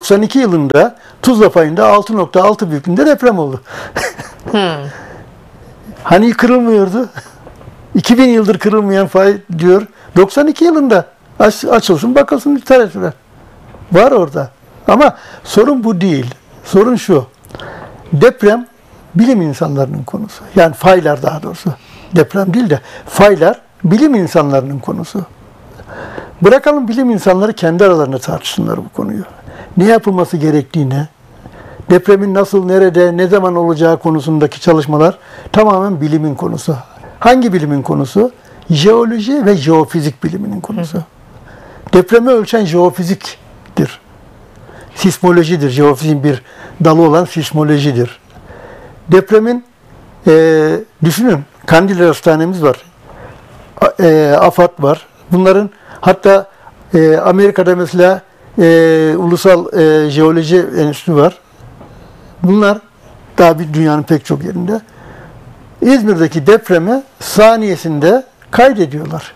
92 yılında Tuzla Fayı'nda 6.6 büyüklüğünde deprem oldu. Hani kırılmıyordu? 2000 yıldır kırılmayan fay diyor. 92 yılında açılsın bakılsın literatüre. Var orada. Ama sorun bu değil. Sorun şu. Deprem bilim insanlarının konusu. Yani faylar daha doğrusu. Deprem değil de faylar bilim insanlarının konusu. Bırakalım bilim insanları kendi aralarında tartışsınlar bu konuyu. Ne yapılması gerektiğini, depremin nasıl, nerede, ne zaman olacağı konusundaki çalışmalar tamamen bilimin konusu. Hangi bilimin konusu? Jeoloji ve jeofizik biliminin konusu. Depremi ölçen jeofiziktir. Sismolojidir. Jeofiziğin bir dalı olan sismolojidir. Depremin, düşünün, Kandilli Hastanemiz var. AFAD var. Bunların hatta Amerika'da mesela Ulusal Jeoloji Enstitüsü var. Bunlar daha bir dünyanın pek çok yerinde. İzmir'deki depremi saniyesinde kaydediyorlar.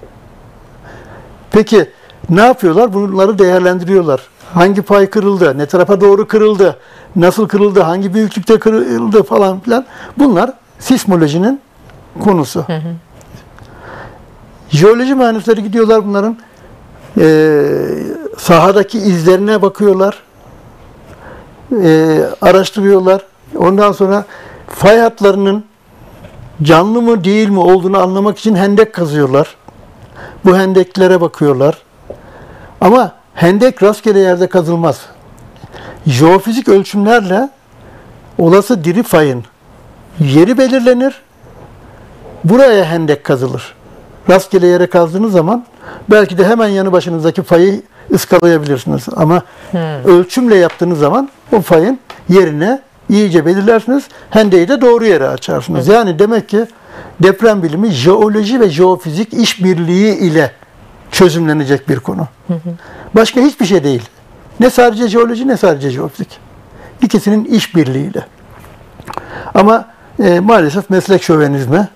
Peki ne yapıyorlar? Bunları değerlendiriyorlar. Hangi pay kırıldı, ne tarafa doğru kırıldı, nasıl kırıldı, hangi büyüklükte kırıldı falan filan. Bunlar sismolojinin konusu. Jeoloji mühendisleri gidiyorlar bunların sahadaki izlerine bakıyorlar, araştırıyorlar. Ondan sonra fay hatlarının canlı mı değil mi olduğunu anlamak için hendek kazıyorlar. Bu hendeklere bakıyorlar. Ama hendek rastgele yerde kazılmaz. Jeofizik ölçümlerle olası diri fayın yeri belirlenir. Buraya hendek kazılır. Rastgele yere kazdığınız zaman belki de hemen yanı başınızdaki fayı ıskalayabilirsiniz. Ama ölçümle yaptığınız zaman o fayın yerine iyice belirlersiniz. Hendeyi de doğru yere açarsınız. Yani demek ki deprem bilimi jeoloji ve jeofizik işbirliği ile çözümlenecek bir konu. Başka hiçbir şey değil. Ne sadece jeoloji ne sadece jeofizik. İkisinin işbirliğiyle. Ama maalesef meslek şövenizmi,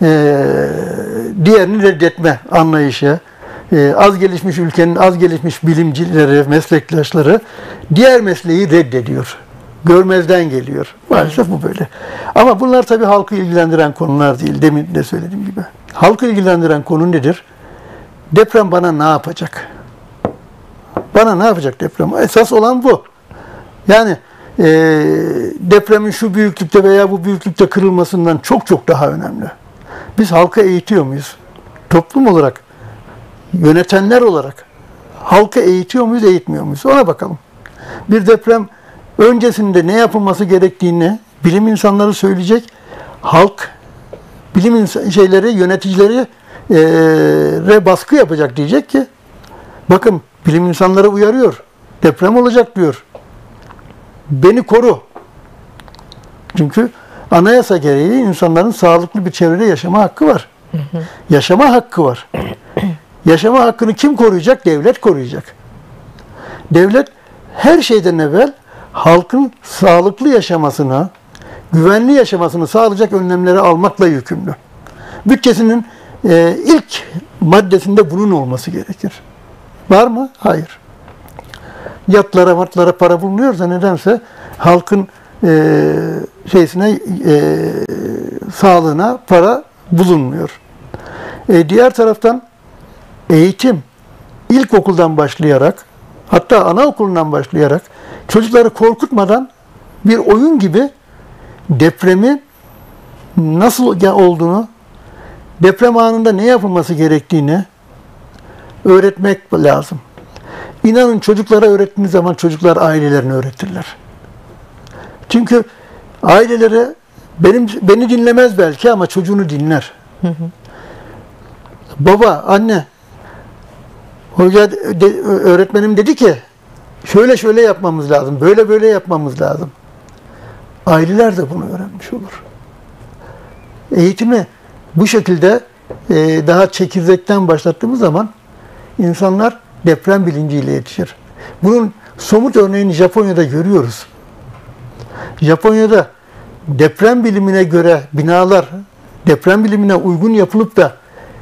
diğerini reddetme anlayışı, az gelişmiş ülkenin az gelişmiş bilimcileri, meslektaşları diğer mesleği reddediyor. Görmezden geliyor. Maalesef bu böyle. Ama bunlar tabii halkı ilgilendiren konular değil. Demin de söylediğim gibi. Halkı ilgilendiren konu nedir? Deprem bana ne yapacak? Bana ne yapacak deprem? Esas olan bu. Yani depremin şu büyüklükte veya bu büyüklükte kırılmasından çok çok daha önemli. Biz halkı eğitiyor muyuz? Toplum olarak, yönetenler olarak halkı eğitiyor muyuz, eğitmiyor muyuz? Ona bakalım. Bir deprem öncesinde ne yapılması gerektiğini bilim insanları söyleyecek. Halk, bilim yöneticileri baskı yapacak, diyecek ki bakın bilim insanları uyarıyor. Deprem olacak diyor. Beni koru. Çünkü anayasa gereği insanların sağlıklı bir çevrede yaşama hakkı var. Yaşama hakkı var. Yaşama hakkını kim koruyacak? Devlet koruyacak. Devlet her şeyden evvel halkın sağlıklı yaşamasını, güvenli yaşamasını sağlayacak önlemleri almakla yükümlü. Bütçesinin ilk maddesinde bunun olması gerekir. Var mı? Hayır. Yatlara para bulunuyorsa nedense halkın sağlığına para bulunmuyor. Diğer taraftan eğitim ilkokuldan başlayarak, hatta anaokulundan başlayarak çocukları korkutmadan bir oyun gibi depremin nasıl olduğunu, deprem anında ne yapılması gerektiğini öğretmek lazım. İnanın çocuklara öğrettiğiniz zaman çocuklar ailelerine öğretirler. Çünkü aileleri beni dinlemez belki ama çocuğunu dinler. Baba, anne, hoca, öğretmenim dedi ki şöyle yapmamız lazım, böyle yapmamız lazım. Aileler de bunu öğrenmiş olur. Eğitimi bu şekilde daha çekirdekten başlattığımız zaman insanlar deprem bilinciyle yetişir. Bunun somut örneğini Japonya'da görüyoruz. Japonya'da deprem bilimine göre binalar deprem bilimine uygun yapılıp da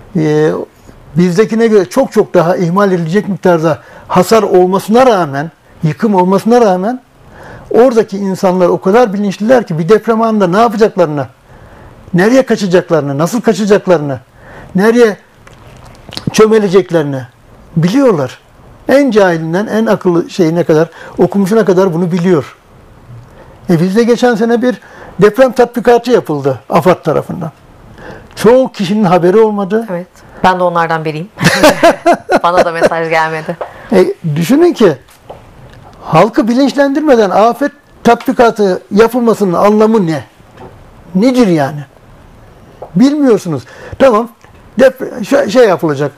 bizdekine göre çok çok daha ihmal edilecek miktarda hasar olmasına rağmen yıkım olmasına rağmen oradaki insanlar o kadar bilinçliler ki bir deprem anında ne yapacaklarını, nereye kaçacaklarını, nasıl kaçacaklarını, nereye çömeleceklerini biliyorlar. En cahilinden en akıllı şeyine kadar, okumuşuna kadar bunu biliyor. Bizde geçen sene bir deprem tatbikatı yapıldı AFAD tarafından. Çoğu kişinin haberi olmadı. Evet. Ben de onlardan biriyim. Bana da mesaj gelmedi. Düşünün ki halkı bilinçlendirmeden afet tatbikatı yapılmasının anlamı ne? Nedir yani? Bilmiyorsunuz. Tamam, şey yapılacak.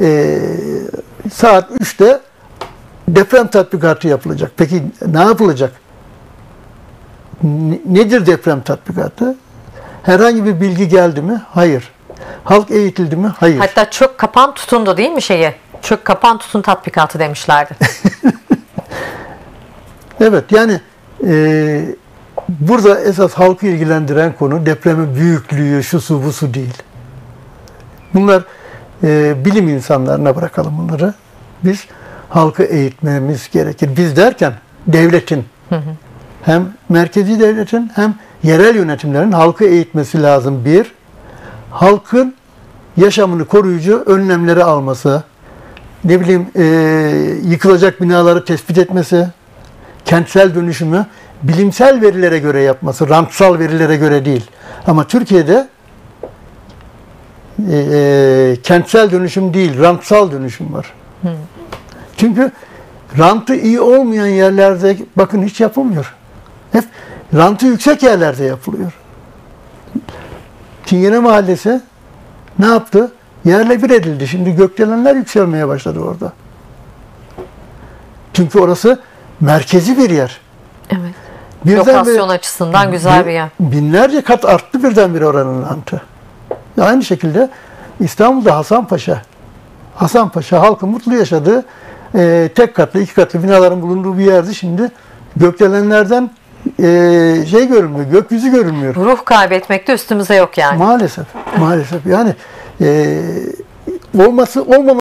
Saat 3'te deprem tatbikatı yapılacak. Peki ne yapılacak? Nedir deprem tatbikatı? Herhangi bir bilgi geldi mi? Hayır. Halk eğitildi mi? Hayır. Hatta çök kapan tutundu değil mi şeyi? Çök kapan tutun tatbikatı demişlerdi. Evet, yani burada esas halkı ilgilendiren konu depremin büyüklüğü, şu su bu su değil. Bunlar bilim insanlarına bırakalım bunları. Biz halkı eğitmemiz gerekir. Biz derken devletin, hem merkezi devletin hem yerel yönetimlerin halkı eğitmesi lazım. Bir, halkın yaşamını koruyucu önlemleri alması, ne bileyim yıkılacak binaları tespit etmesi, kentsel dönüşümü bilimsel verilere göre yapması, rantsal verilere göre değil. Ama Türkiye'de kentsel dönüşüm değil, rantsal dönüşüm var. Çünkü rantı iyi olmayan yerlerde bakın hiç yapılmıyor. Hep rantı yüksek yerlerde yapılıyor. Çingene Mahallesi ne yaptı? Yerle bir edildi. Şimdi gökdelenler yükselmeye başladı orada. Çünkü orası merkezi bir yer. Evet. Lokasyon açısından güzel bir yer. Binlerce kat arttı birdenbire oranın rantı. Aynı şekilde İstanbul'da Hasanpaşa halkın mutlu yaşadığı tek katlı, iki katlı binaların bulunduğu bir yerdi. Şimdi gökdelenlerden şey görünmüyor, gökyüzü görünmüyor. Ruh kaybetmek de üstümüze yok yani. Maalesef. Yani olmaması